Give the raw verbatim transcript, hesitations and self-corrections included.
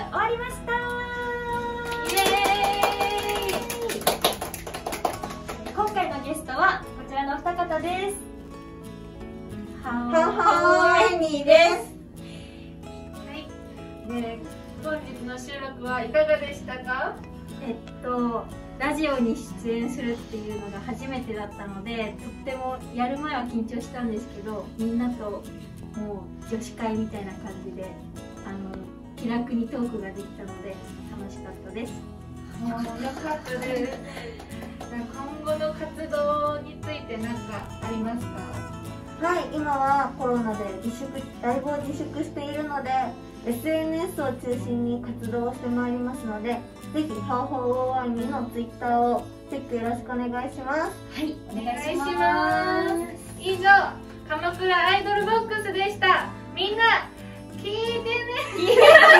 終わりました。 イエーイ。 今回のゲストはこちらのお二方です。ははーい、にです。 はい。で、本日の収録はいかがでしたか？ えっとラジオに出演するっていうのが初めてだったので、とってもやる前は緊張したんですけど、みんなともう女子会みたいな感じであの気楽にトークができたので楽しかったです。 もうよかったです。今後の活動について何かありますか？ はい、今はコロナで自粛、ライブを自粛しているので エスエヌエス を中心に活動をしてまいりますので、ぜひハオハオオーアイミーのツイッターをチェックよろしくお願いします。 はい、おお願いし願いしま。 ます以上、鎌倉アイドルボックスでした。みんな聞いてね。